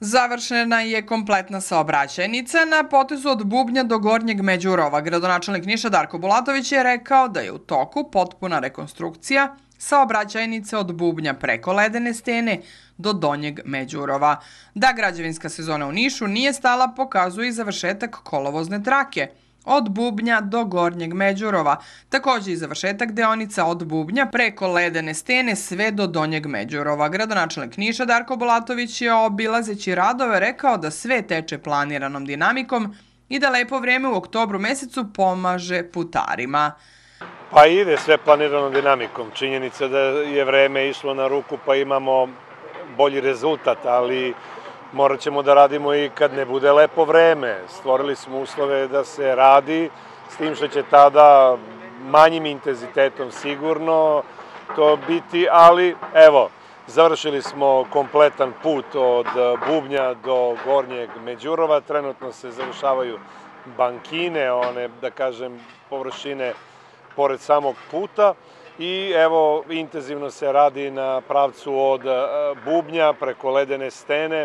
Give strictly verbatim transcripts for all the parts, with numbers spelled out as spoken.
Završena je kompletna saobraćajnica na potezu od Bubnja do Gornjeg Međurova. Gradonačelnik Niša Darko Bulatović je rekao da je u toku potpuna rekonstrukcija saobraćajnice od Bubnja preko Ledene stene do Donjeg Međurova. Da građevinska sezona u Nišu nije stala pokazuje i završetak kolovozne trake od Bubnja do Gornjeg Međurova, takođe i završetak deonica od Bubnja preko Ledene stene sve do Donjeg Međurova. Gradonačelnik Niša Darko Bulatović je obilazeći radove rekao da sve teče planiranom dinamikom i da lepo vreme u oktobru mesecu pomaže putarima. Pa ide sve planiranom dinamikom. Činjenica da je vreme išlo na ruku pa imamo bolji rezultat, ali morat ćemo da radimo i kad ne bude lepo vreme. Stvorili smo uslove da se radi, s tim što će tada manjim intenzitetom sigurno to biti, ali evo, završili smo kompletan put od Bubnja do Gornjeg Međurova. Trenutno se završavaju bankine, one, da kažem, površine pored samog puta i evo, intenzivno se radi na pravcu od Bubnja preko Ledene stene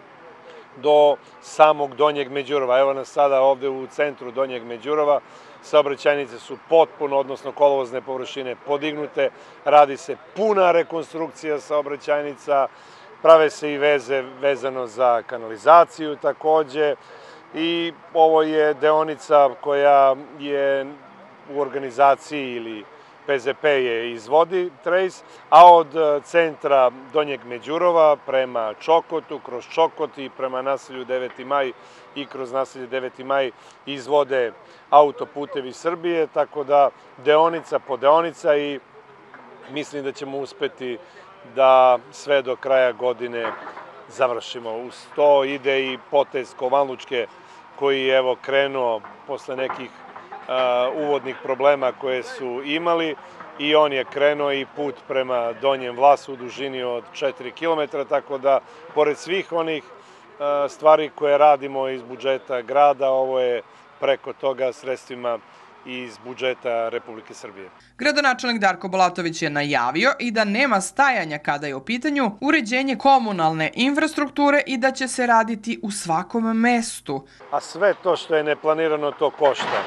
do samog Donjeg Međurova. Evo nas sada ovde u centru Donjeg Međurova. Saobraćajnice su potpuno, odnosno kolovozne površine podignute. Radi se puna rekonstrukcija saobraćajnica. Prave se i veze vezano za kanalizaciju takođe. I ovo je deonica koja je u organizaciji ili P Z P je izvodi Trace, a od centra Donjeg Međurova prema Čokotu, kroz Čokot i prema naselju Deveti maj i kroz naselje Deveti maj izvode autoputevi Srbije, tako da deonica po deonica i mislim da ćemo uspeti da sve do kraja godine završimo. Uz to ide i potez Kovanlučke koji je evo krenuo posle nekih uvodnih problema koje su imali i on je krenuo i put prema Donjem Vlasu u dužini od četiri kilometra, tako da pored svih onih stvari koje radimo iz budžeta grada, ovo je preko toga sredstvima iz budžeta Republike Srbije. Gradonačelnik Darko Bulatović je najavio i da nema stajanja kada je u pitanju uređenje komunalne infrastrukture i da će se raditi u svakom mestu. A sve to što je neplanirano, to košta.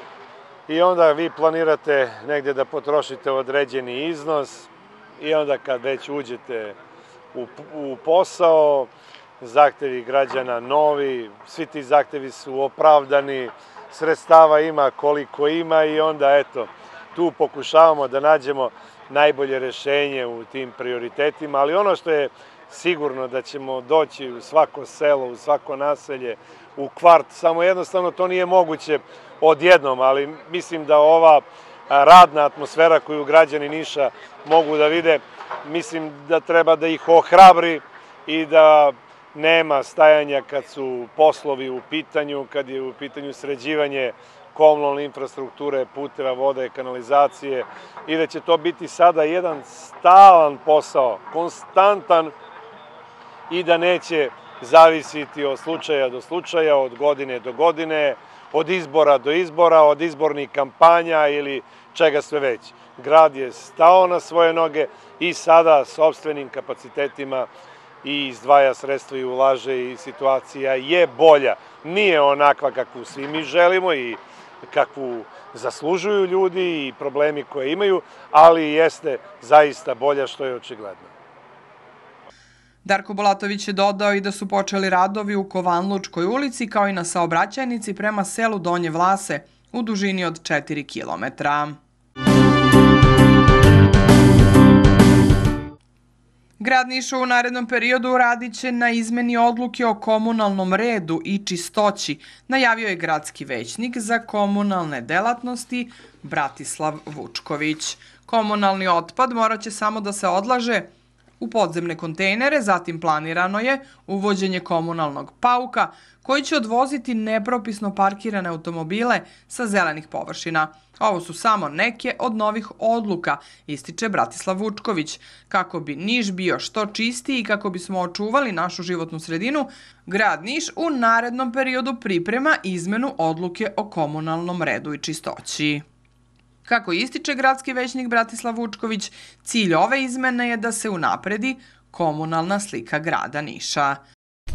I onda vi planirate negdje da potrošite određeni iznos i onda kad već uđete u, u posao, zahtevi građana novi, svi ti zahtevi su opravdani, sredstava ima koliko ima i onda eto, tu pokušavamo da nađemo najbolje rešenje u tim prioritetima, ali ono što je sigurno da ćemo doći u svako selo, u svako naselje, u kvart, samo jednostavno to nije moguće odjednom, ali mislim da ova radna atmosfera koju građani Niša mogu da vide, mislim da treba da ih ohrabri i da nema stajanja kad su poslovi u pitanju, kad je u pitanju sređivanje komunalne infrastrukture, puteva, vode, kanalizacije i da će to biti sada jedan stalan posao, konstantan i da neće zavisiti od slučaja do slučaja, od godine do godine, od izbora do izbora, od izbornih kampanja ili čega sve već. Grad je stao na svoje noge i sada sopstvenim kapacitetima i izdvaja sredstva i ulaže i situacija je bolja. Nije onakva kakvu svi mi želimo i kakvu zaslužuju ljudi i problemi koje imaju, ali jeste zaista bolja, što je očigledno. Darko Bulatović je dodao i da su počeli radovi u Kovanlučkoj ulici kao i na saobraćajnici prema selu Donje Vlase u dužini od četiri kilometra. Grad Niš u narednom periodu radit će na izmeni odluke o komunalnom redu i čistoći, najavio je gradski većnik za komunalne delatnosti Bratislav Vučković. Komunalni otpad morat će samo da se odlaže u podzemne kontejnere, zatim planirano je uvođenje komunalnog pauka koji će odvoziti nepropisno parkirane automobile sa zelenih površina. Ovo su samo neke od novih odluka, ističe Bratislav Vučković. Kako bi Niš bio što čistiji i kako bismo očuvali našu životnu sredinu, grad Niš u narednom periodu priprema izmenu odluke o komunalnom redu i čistoći. Kako ističe gradski većnik Bratislav Vučković, cilj ove izmene je da se unapredi komunalna slika grada Niša.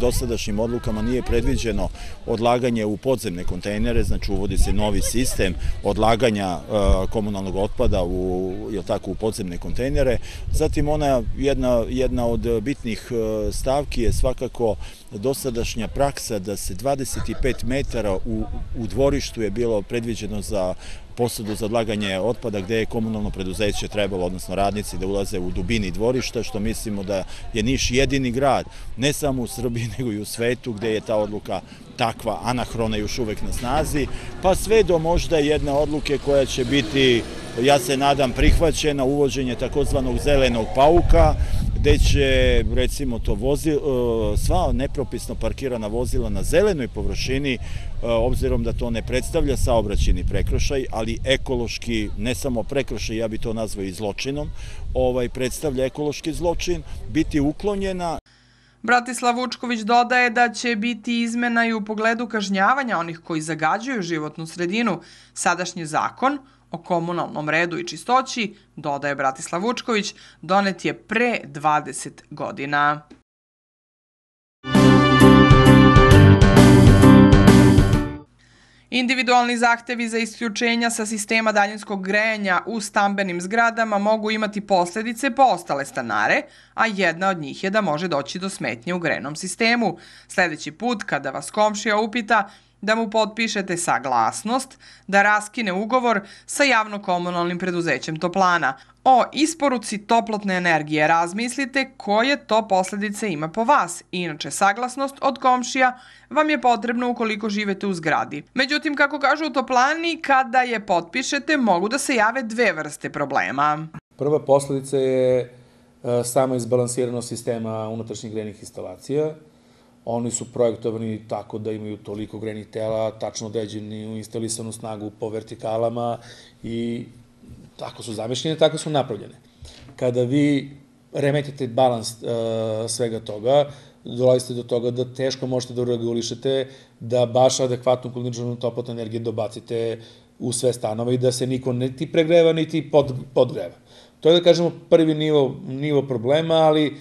dosadašnjim odlukama nije predviđeno odlaganje u podzemne kontejnere, znači uvodi se novi sistem odlaganja komunalnog otpada u, jel tako, u podzemne kontejnere. Zatim ona jedna, jedna od bitnih stavki je svakako dosadašnja praksa da se dvadeset pet metara u, u dvorištu je bilo predviđeno za posadu za odlaganje otpada gde je komunalno preduzeće trebalo, odnosno radnici, da ulaze u dubini dvorišta, što mislimo da je Niš jedini grad, ne samo u Srbiji, nego i u svetu, gde je ta odluka takva anahrona još uvek na snazi, pa sve do možda jedne odluke koja će biti, ja se nadam, prihvaćena, uvođenje takozvanog zelenog pauka, gde će, recimo, to vozilo, sva nepropisno parkirana vozila na zelenoj površini, obzirom da to ne predstavlja saobraćajni prekršaj, ali ekološki, ne samo prekršaj, ja bi to nazvao i zločinom, ovaj, predstavlja ekološki zločin, biti uklonjena. Bratislav Vučković dodaje da će biti izmena i u pogledu kažnjavanja onih koji zagađuju životnu sredinu. Sadašnji zakon o komunalnom redu i čistoći, dodaje Bratislav Vučković, donet je pre dvadeset godina. Individualni zahtevi za isključenja sa sistema daljinskog grejanja u stambenim zgradama mogu imati posledice po ostale stanare, a jedna od njih je da može doći do smetnje u grejnom sistemu. Sljedeći put kada vas komšija upita da mu potpišete saglasnost da raskine ugovor sa javno-komunalnim preduzećem toplana. O isporuci toplotne energije razmislite koje to posljedice ima po vas. Inače, saglasnost od komšija vam je potrebno ukoliko živete u zgradi. Međutim, kako kažu u toplani, kada je potpišete, mogu da se jave dve vrste problema. Prva posljedica je sama izbalansiranost sistema unutrašnjih grejnih instalacija. Oni su projektovani tako da imaju toliko grejnih tela, tačno određeni u instalisanu snagu po vertikalama i tako su zamišljene, tako su napravljene. Kada vi remetite balans svega toga, dolazite do toga da teško možete da regulišete, da baš adekvatnu količinu toplotne energije dobacite u sve stanove i da se niko niti pregreva, niti podgreva. To je, da kažemo, prvi nivo problema, ali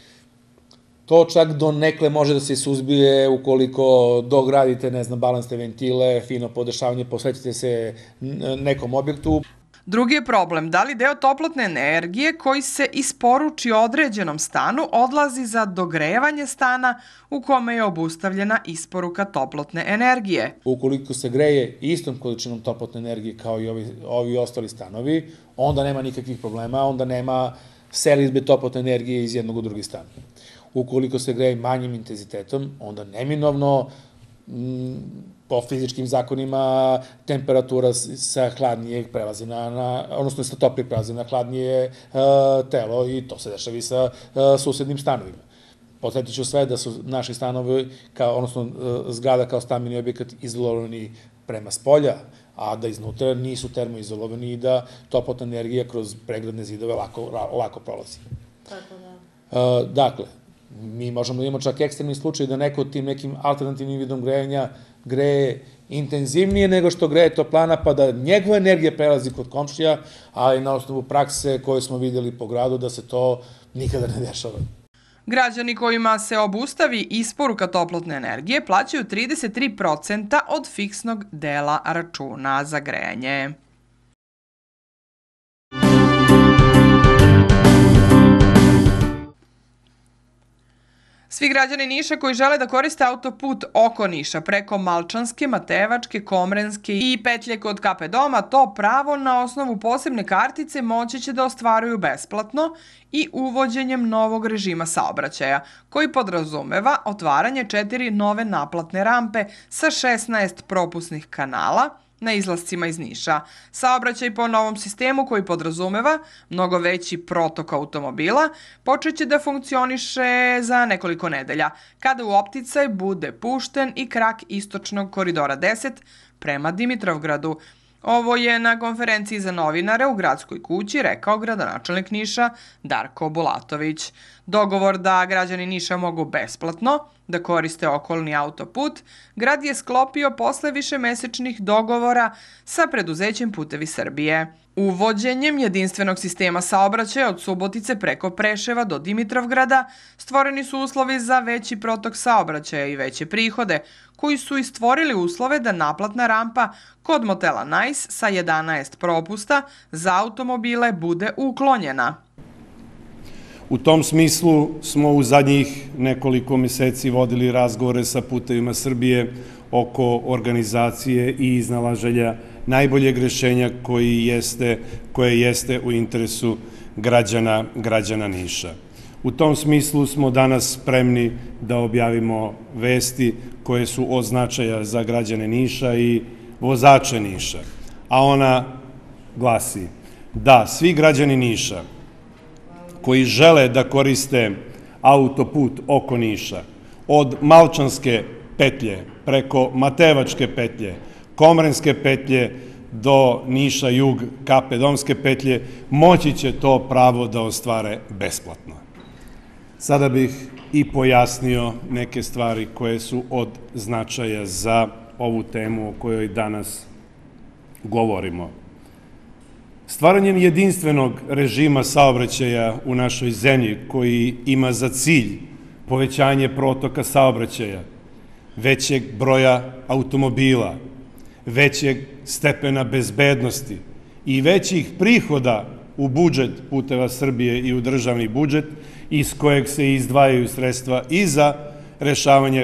to čak do nekle može da se suzbije ukoliko dogradite, ne znam, balansne ventile, fino podešavanje, posvetite se nekom objektu. Drugi je problem da li deo toplotne energije koji se isporuči određenom stanu odlazi za dogrevanje stana u kome je obustavljena isporuka toplotne energije. Ukoliko se greje istom količinom toplotne energije kao i ovi, ovi ostali stanovi, onda nema nikakvih problema, onda nema selidbe toplotne energije iz jednog u drugi stan. Ukoliko se greje manjim intenzitetom, onda neminovno po fizičkim zakonima temperatura sa hladnijeg prelazi na, odnosno sa toplijeg prelazi na hladnije telo i to se dešava i sa susednim stanovima. Podsjetit ću sve da su naši stanovi, odnosno zgrada kao stambeni objekat izololovani prema spolja, a da iznutra nisu termoizolovani i da toplotna energija kroz pregradne zidove lako prolazi. Tako da. Dakle, mi možemo da imamo čak ekstremni slučaj da neko tim nekim alternativnim vidom grejanja greje intenzivnije nego što greje toplana, pa da njegova energija prelazi kod komšija, ali na osnovu prakse koju smo vidjeli po gradu da se to nikada ne dešava. Građani kojima se obustavi isporuka toplotne energije plaćaju trideset tri procenta od fiksnog dela računa za grejanje. Svi građani Niša koji žele da koriste autoput oko Niša preko Malčanske, Matejevačke, Komrenske i petlje kod Kape Doma, to pravo na osnovu posebne kartice moći će da ostvaruju besplatno i uvođenjem novog režima saobraćaja, koji podrazumeva otvaranje četiri nove naplatne rampe sa šesnaest propusnih kanala na izlascima iz Niša. Saobraćaj po novom sistemu koji podrazumeva mnogo veći protok automobila počeće da funkcioniše za nekoliko nedelja, kada u opticaj bude pušten i krak istočnog koridora deset prema Dimitrovgradu. Ovo je na konferenciji za novinare u Gradskoj kući rekao gradonačelnik Niša Darko Bulatović. Dogovor da građani Niša mogu besplatno da koriste okolni autoput, grad je sklopio posle višemesečnih dogovora sa preduzećem Putevi Srbije. Uvođenjem jedinstvenog sistema saobraćaja od Subotice preko Preševa do Dimitrovgrada stvoreni su uslovi za veći protok saobraćaja i veće prihode, koji su i stvorili uslove da naplatna rampa kod motela Nice sa jedanaest propusta za automobile bude uklonjena. U tom smislu smo u zadnjih nekoliko meseci vodili razgovore sa Putevima Srbije oko organizacije i iznalaženja najboljeg rešenja koji jeste, koje jeste u interesu građana, građana Niša. U tom smislu smo danas spremni da objavimo vesti koje su od značaja za građane Niša i vozače Niša. A ona glasi da svi građani Niša koji žele da koriste autoput oko Niša od Malčanske petlje preko Matevačke petlje, Komrenske petlje do Niša jug Kapedonske petlje, moći će to pravo da ostvare besplatno. Sada bih i pojasnio neke stvari koje su od značaja za ovu temu o kojoj danas govorimo. Stvaranjem jedinstvenog režima saobraćaja u našoj zemlji koji ima za cilj povećanje protoka saobraćaja, većeg broja automobila, većeg stepena bezbednosti i većih prihoda u budžet Puteva Srbije i u državni budžet, iz kojeg se izdvajaju sredstva i za rešavanje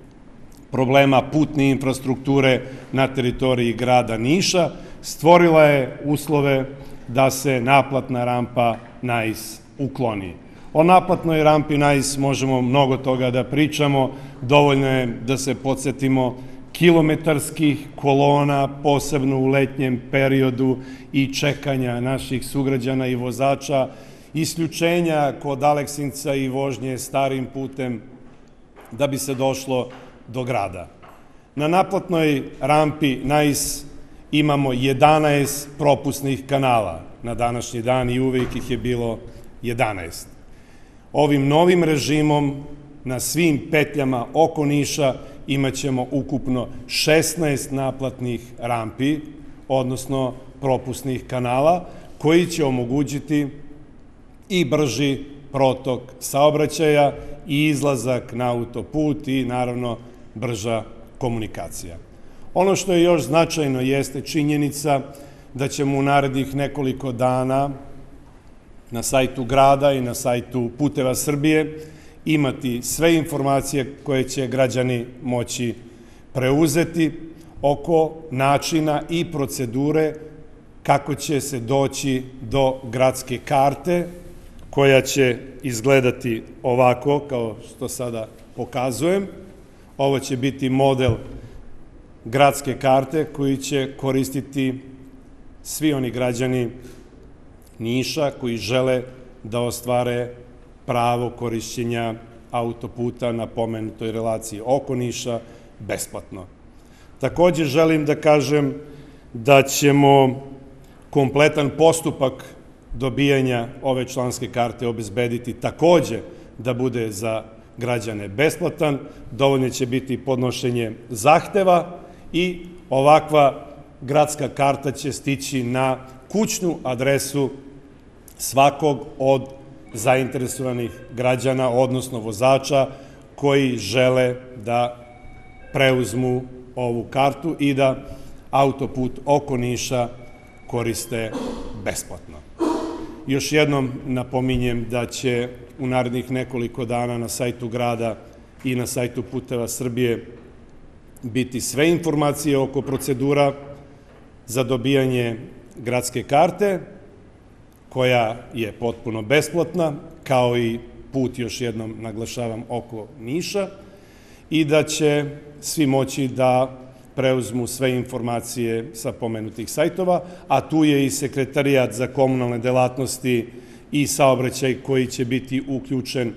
problema putne infrastrukture na teritoriji grada Niša, stvorila je uslove da se naplatna rampa Nice ukloni. O naplatnoj rampi Nice možemo mnogo toga da pričamo, dovoljno je da se podsjetimo kilometarskih kolona, posebno u letnjem periodu i čekanja naših sugrađana i vozača, isključenja kod Aleksinca i vožnje starim putem da bi se došlo do grada. Na naplatnoj rampi Nice imamo jedanaest propusnih kanala na današnji dan i uvijek ih je bilo jedanaest. Ovim novim režimom na svim petljama oko Niša imat ćemo ukupno šesnaest naplatnih rampi, odnosno propusnih kanala, koji će omogućiti i brži protok saobraćaja i izlazak na autoput i naravno brža komunikacija. Ono što je još značajno jeste činjenica da ćemo u narednih nekoliko dana na sajtu grada i na sajtu Puteva Srbije imati sve informacije koje će građani moći preuzeti oko načina i procedure kako će se doći do gradske karte, koja će izgledati ovako, kao što sada pokazujem. Ovo će biti model gradske karte koji će koristiti svi oni građani Niša koji žele da ostvare pravo korišćenja autoputa na pomenutoj relaciji oko Niša besplatno. Takođe želim da kažem da ćemo kompletan postupak dobijanja ove članske karte obezbediti takođe da bude za građane besplatan. Dovoljno će biti podnošenje zahteva i ovakva gradska karta će stići na kućnu adresu svakog od zainteresovanih građana, odnosno vozača koji žele da preuzmu ovu kartu i da autoput oko Niša koriste besplatno. Još jednom napominjem da će u narednih nekoliko dana na sajtu grada i na sajtu Puteva Srbije biti sve informacije oko procedura za dobijanje gradske karte, koja je potpuno besplatna, kao i put, još jednom naglašavam, oko Niša, i da će svi moći da preuzmu sve informacije sa pomenutih sajtova, a tu je i Sekretarijat za komunalne delatnosti i saobraćaj koji će biti uključen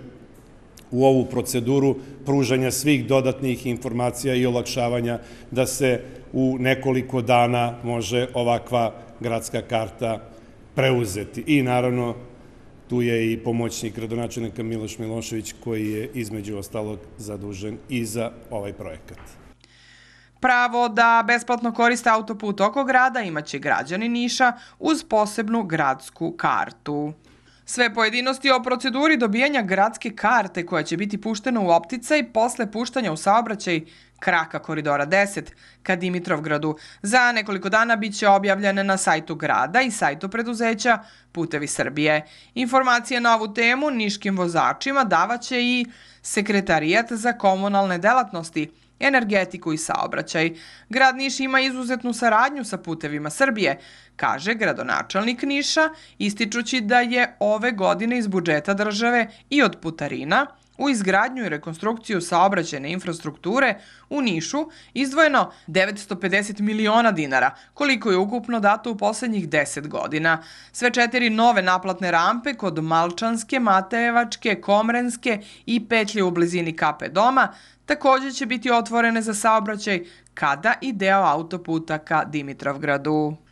u ovu proceduru pružanja svih dodatnih informacija i olakšavanja da se u nekoliko dana može ovakva gradska karta preuzeti. I naravno, Tu je i pomoćnik gradonačelnika Miloš Milošević koji je između ostalog zadužen i za ovaj projekat. Pravo da besplatno koriste autoput oko grada imaće građani Niša uz posebnu gradsku kartu. Sve pojedinosti o proceduri dobijanja gradske karte koja će biti puštena u opticaj posle puštanja u saobraćaj kraka Koridora deset ka Dimitrovgradu za nekoliko dana biće objavljene na sajtu grada i sajtu preduzeća Putevi Srbije. Informacije na ovu temu niškim vozačima davaće i Sekretarijat za komunalne delatnosti, energetiku i saobraćaj. Grad Niš ima izuzetnu saradnju sa Putevima Srbije, kaže gradonačelnik Niša, ističući da je ove godine iz budžeta države i od putarina u izgradnju i rekonstrukciju saobraćajne infrastrukture u Nišu izdvojeno devetsto pedeset miliona dinara, koliko je ukupno dato u poslednjih deset godina. Sve četiri nove naplatne rampe kod Malčanske, Matejevačke, Komrenske i petlje u blizini Kape Doma takođe će biti otvorene za saobraćaj kada i deo autoputa ka Dimitrovgradu.